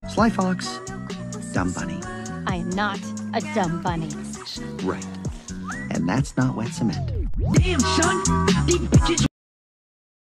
Sly Fox, dumb bunny. I am not a dumb bunny. Right. And that's not wet cement. Damn, son, these bitches